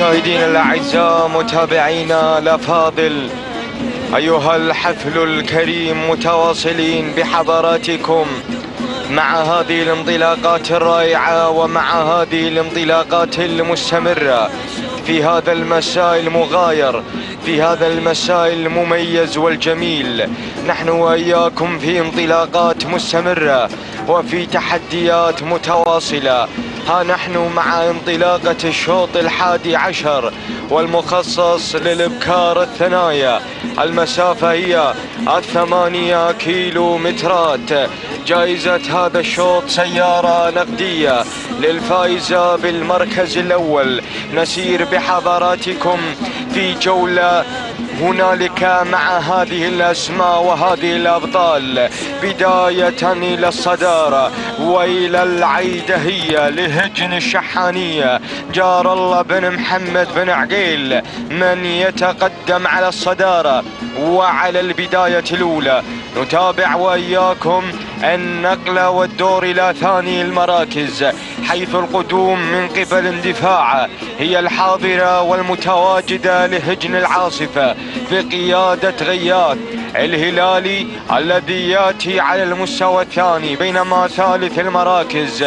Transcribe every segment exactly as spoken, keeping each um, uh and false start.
مشاهدينا الأعزاء، متابعينا الأفاضل، أيها الحفل الكريم، متواصلين بحضراتكم مع هذه الانطلاقات الرائعة ومع هذه الانطلاقات المستمرة في هذا المساء المغاير، في هذا المساء المميز والجميل. نحن وإياكم في انطلاقات مستمرة وفي تحديات متواصلة. ها نحن مع انطلاقة الشوط الحادي عشر والمخصص للإبكار الثنايا. المسافة هي الثمانية كيلو مترات. جائزة هذا الشوط سيارة نقدية للفائزة بالمركز الأول. نسير بحضراتكم في جولة هنالك مع هذه الأسماء وهذه الأبطال، بداية إلى الصدارة وإلى العيدهية لهجن الشحانية. جار الله بن محمد بن عقيل من يتقدم على الصدارة وعلى البداية الأولى. نتابع وإياكم النقلة والدور إلى ثاني المراكز، حيث القدوم من قبل اندفاع هي الحاضرة والمتواجدة لهجن العاصفة بقيادة غياث الهلالي الذي ياتي على المستوى الثاني، بينما ثالث المراكز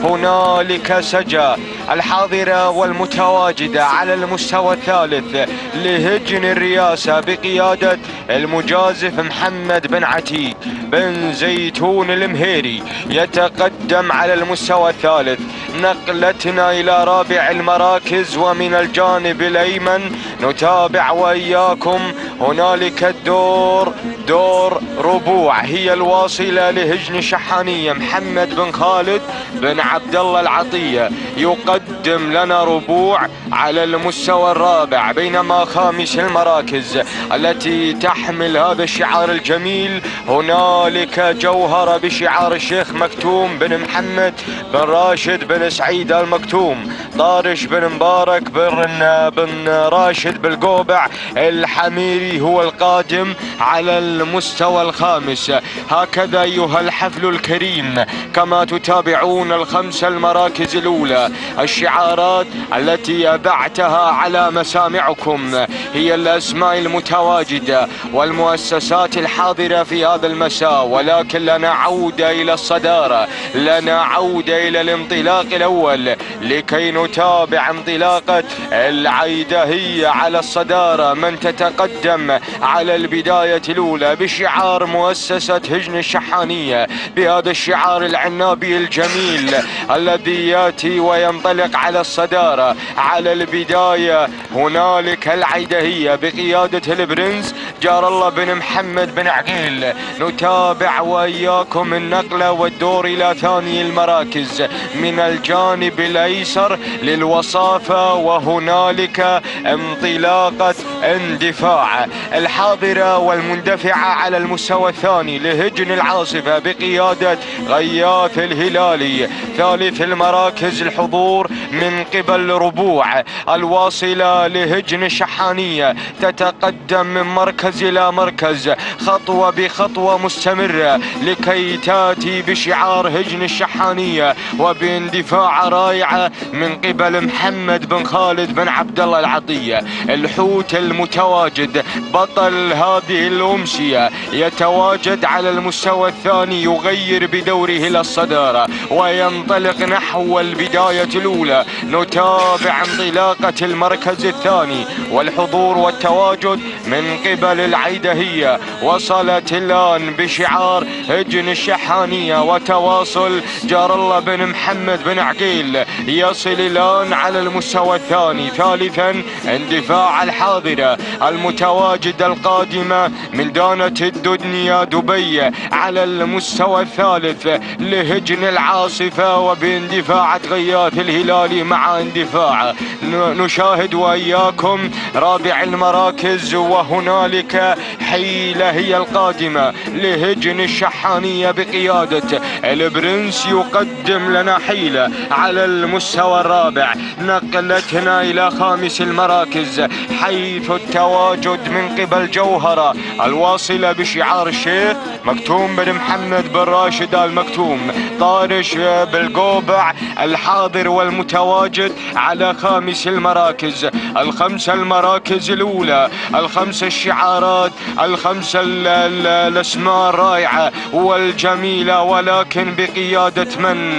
هنالك سجا الحاضرة والمتواجدة على المستوى الثالث لهجن الرئاسة بقيادة المجازف محمد بن عتيق بن زيتون المهيري يتقدم على المستوى الثالث. نقلتنا إلى رابع المراكز، ومن الجانب الأيمن نتابع وإياكم هنالك الدور دور ربوع هي الواصلة لهجن الشحانية. محمد بن خالد بن عبد الله العطية يقدم لنا ربوع على المستوى الرابع، بينما خامس المراكز التي تحمل هذا الشعار الجميل هنالك جوهرة بشعار الشيخ مكتوم بن محمد بن راشد بن سعيد المكتوم، طارش بن مبارك بن بن راشد بالقوبع الحميري هو القادم على المستوى الخامس. هكذا أيها الحفل الكريم كما تتابعون الخمس المراكز الأولى. الشعارات التي أذعتها على مسامعكم هي الأسماء المتواجدة والمؤسسات الحاضرة في هذا المساء، ولكن لنا عودة إلى الصدارة، لنا عودة إلى الانطلاق الأول لكي نتابع انطلاقة العيدهية على الصدارة من تتقدم على البداية الأولى بشعار مؤسسة هجن الشحانية، بهذا الشعار العنابي الجميل الذي ياتي وينطلق على الصدارة. على البداية هنالك العيدهية بقيادة البرنس جار الله بن محمد بن عقيل. نتابع وإياكم النقلة والدور إلى ثاني المراكز من الجانب الأيسر للوصافة، وهنالك انطلاقة اندفاع الحاضرة والمندفعة على المستوى الثاني لهجن العاصفة بقيادة غياث الهلالي. ثالث المراكز الحضور من قبل ربوع الواصلة لهجن الشحانية، تتقدم من مركز إلى مركز خطوة بخطوة مستمرة لكي تاتي بشعار هجن الشحانية وباندفاع رائعة من قبل محمد بن خالد بن عبد الله العطية الحوت المتواجد بطل هذه الأمسية، يتواجد على المستوى الثاني يغير بدوره إلى الصدارة وينطلق نحو البداية الأولى. نتابع انطلاقة المركز الثاني والحضور والتواجد من قبل العيدهية. وصلت الآن بشعار هجن الشحانية وتواصل جار الله بن محمد بن عقيل، يصل الآن على المستوى الثاني. ثالثا اندفاع الحاضرة المتواجدة القادمة من دانة الدنيا دبي على المستوى الثالث لهجن العاصفة وباندفاع غياث الهلالي مع اندفاع. نشاهد وإياكم رابع المراكز، وهنالك حيلة هي القادمة لهجن الشحانية بقيادة البرنس يقدم يقدم لنا حيلة على المستوى الرابع، نقلتنا إلى خامس المراكز، حيث التواجد من قبل جوهرة الواصلة بشعار الشيخ مكتوم بن محمد بن راشد آل مكتوم، طارش بالقوبع الحاضر والمتواجد على خامس المراكز. الخمسة المراكز الأولى، الخمسة الشعارات، الخمسة الأسماء الرائعة والجميلة، ولكن بقيادة من؟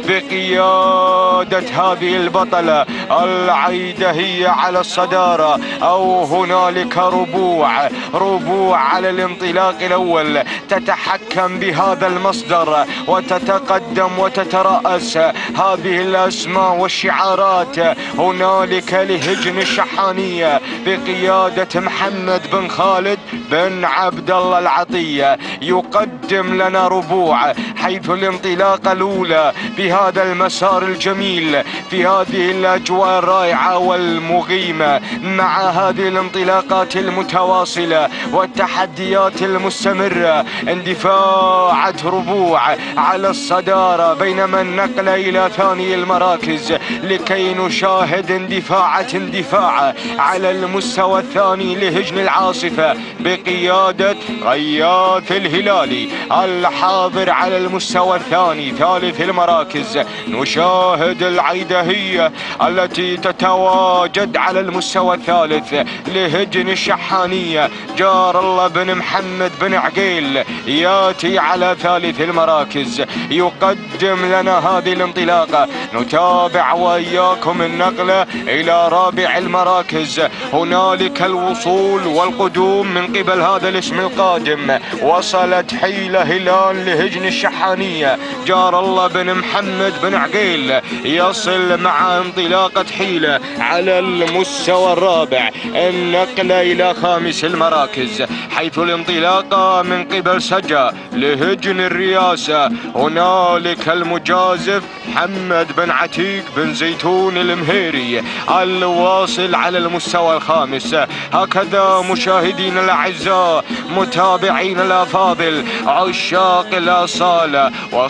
بقيادة هذه البطلة العيدهية على الصدارة، أو هنالك ربوع ربوع على الانطلاق الأول، تتحكم بهذا المصدر وتتقدم وتترأس هذه الأسماء والشعارات. هنالك لهجن الشحانية بقيادة محمد بن خالد بن عبد الله العطية يقدم لنا ربوع، حيث الانطلاقة الأولى بهذا المسار الجميل في هذه الأجواء الرائعة والمغيمة، مع هذه الانطلاقات المتواصلة والتحديات المستمرة، اندفاعة ربوع على الصدارة، بينما النقل إلى ثاني المراكز لكي نشاهد اندفاعة اندفاع على المستوى الثاني لهجن العاصفة بقيادة غياث الهلالي الحاضر على المستوى الثاني ثالث المراكز. نشاهد العيدهية التي تتواجد على المستوى الثالث لهجن الشحانية جار الله بن محمد بن عقيل، ياتي على ثالث المراكز يقدم لنا هذه الانطلاقة. نتابع وإياكم النقلة إلى رابع المراكز، هنالك الوصول والقدوم من قبل هذا الاسم القادم. وصلت حيلة هلال لهجن الشحانية جار الله بن محمد بن عقيل، يصل مع انطلاقة حيلة على المستوى الرابع النقلة إلى خامس المراكز، حيث الانطلاقة من قبل سجا لهجن الرياسة. هنالك المجازف محمد بن عتيق بن زيتون المهيري الواصل على المستوى الخامس. هكذا مشاهدين الأعزاء، متابعين الأفاضل، عشاق الأصالة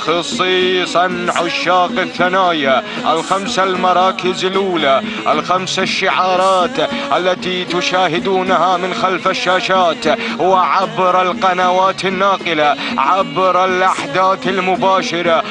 وخصيصا عشاق الثنايا، الخمسة المراكز الأولى، الخمسة الشعارات التي تشاهدونها من خلف الشاشات وعبر القنوات الناقلة عبر الأحداث المباشرة.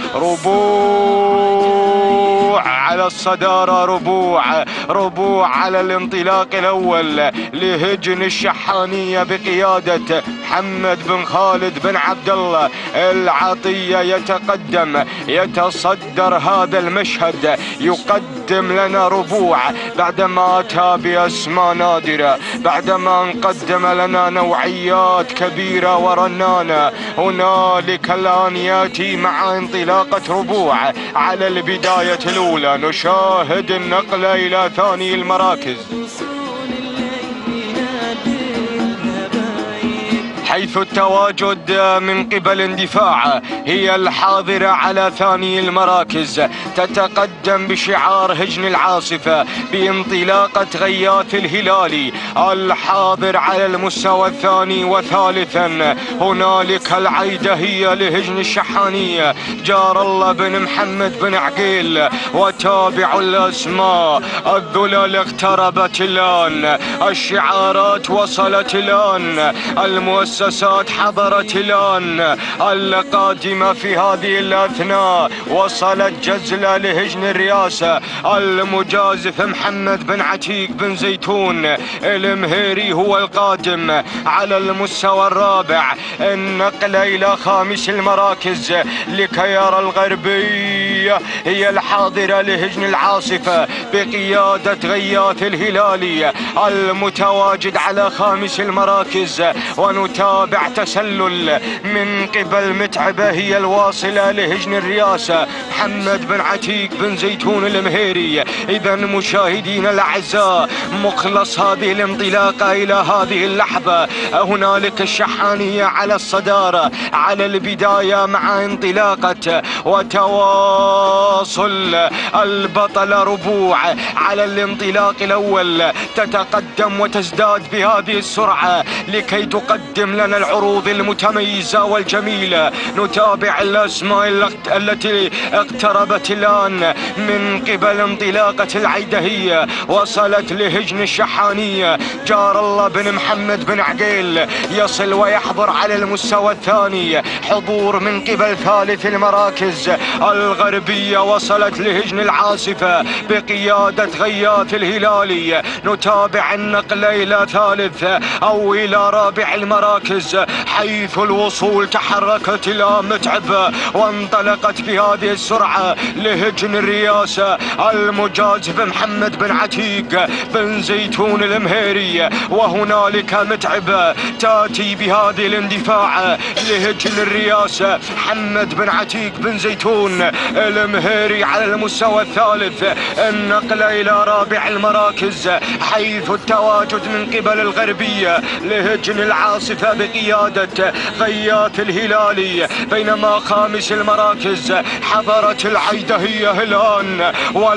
ربوع على الصدارة، ربوع ربوع على الانطلاق الأول لهجن الشحانية بقيادة محمد بن خالد بن عبد الله العطية، يتقدم يتصدر هذا المشهد، يقدم لنا ربوع بعدما أتى بأسماء نادرة، بعدما قدم لنا نوعيات كبيرة ورنانة. هنالك الآن يأتي مع انطلاقة ربوع على البداية الأولى. نشاهد النقلة إلى ثاني المراكز، حيث التواجد من قبل اندفاع هي الحاضرة على ثاني المراكز، تتقدم بشعار هجن العاصفة بانطلاقة غياث الهلالي الحاضر على المستوى الثاني. وثالثا هنالك العيدهية لهجن الشحانية جار الله بن محمد بن عقيل. وتابعوا الأسماء، الذلل اقتربت الآن، الشعارات وصلت الآن، المؤسسات حضرت الآن، القادمة في هذه الأثناء وصلت جزلة لهجن الرياسة، المجازف محمد بن عتيق بن زيتون المهيري هو القادم على المستوى الرابع، النقلة إلى خامس المراكز لكي يرى الغربية هي الحاضرة لهجن العاصفة بقيادة غياث الهلالي المتواجد على خامس المراكز. ونتابع تسلل من قبل متعبة هي الواصلة لهجن الرياسة محمد بن عتيق بن زيتون المهيري. إذا مشاهدين الأعزاء، مخلص هذه الانطلاقة إلى هذه اللحظة، هنالك الشحانية على الصدارة على البداية مع انطلاقة وتواصل البطل ربوع على الانطلاق الأول، تتقدم وتزداد بهذه السرعة لكي تقدم لنا العروض المتميزة والجميلة. نتابع الأسماء التي اقتربت الآن من قبل انطلاقة العيدهية، وصلت لهجن الشحانية. جار الله بن محمد بن عقيل يصل ويحضر على المستوى الثاني، حضور من قبل ثالث المراكز الغربية. وصلت لهجن العاصفة بقيادة غياث الهلالي. نتابع النقل إلى ثالث أو إلى رابع المراكز، حيث الوصول تحركت إلى متعب وانطلقت بهذه السرعة لهجن الرياسة المجازف محمد بن عتيق بن زيتون المهيري. وهنالك متعب تأتي بهذه الاندفاع لهجن الرياسة محمد بن عتيق بن زيتون المهيري على المستوى الثالث. النقل إلى رابع المراكز، حيث التواجد من قبل الغربية لهجن العاصفة بقيادة غياث الهلالي. بينما خامس المراكز حضرت العيدهية الآن،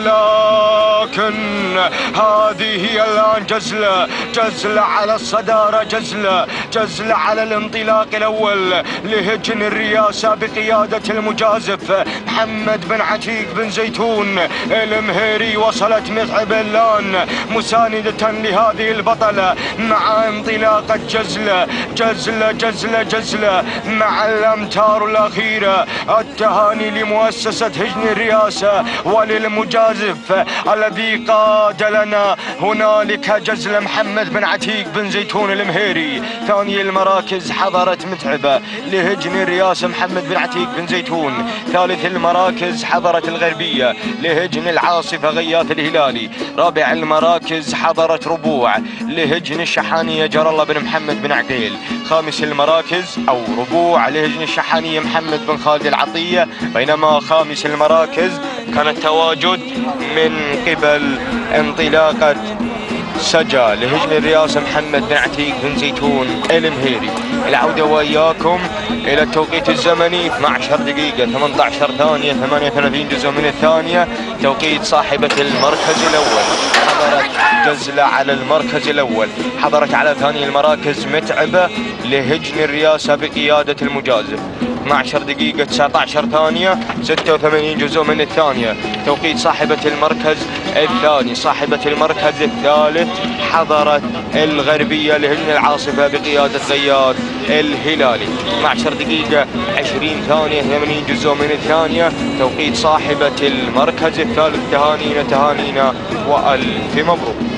ولكن هذه هي الآن جزلة جزلة على الصدارة، جزلة جزلة على الانطلاق الأول لهجن الرياسة بقيادة المجازف محمد بن عتيق بن زيتون المهيري. وصلت متعب الآن مساندة لهذه البطلة مع انطلاقة جزلة جزلة جزلة جزلة مع الأمتار الأخيرة. التهاني لمؤسسة هجن الرياسة وللمجازف الذي قاد لنا. هنالك جزلة محمد بن عتيق بن زيتون المهيري. ثاني المراكز حضرت متعبة لهجن الرياسة محمد بن عتيق بن زيتون. ثالث المراكز حضرت الغربية لهجن العاصفة غياث الهلالي. رابع المراكز حضرت ربوع لهجن الشحانية جار الله بن محمد بن عقيل. خامس المراكز أو ربوع لهجن الشحانية محمد بن خالد العطية. بينما خامس المراكز كان التواجد من قبل انطلاقة سجا لهجن الرياسة محمد بن عتيق بن زيتون المهيري. العودة وإياكم إلى التوقيت الزمني اثنتي عشرة دقيقة ثمانية عشر ثانية ثمانية وثلاثين جزء من الثانية، توقيت صاحبة المركز الأول. حضرت جزلة على المركز الأول، حضرت على ثاني المراكز متعبة لهجن الرياسة بقيادة المجازف. اثنتي عشرة دقيقة تسعة عشر ثانية ستة وثمانين جزء من الثانية، توقيت صاحبة المركز الثاني. صاحبة المركز الثالث حضرت الغربية لهجن العاصفة بقيادة غياث الهلالي. اثنتي عشرة دقيقة عشرين ثانية ثمانين جزء من الثانية، توقيت صاحبة المركز الثالث. تهانينا تهانينا وألف مبروك.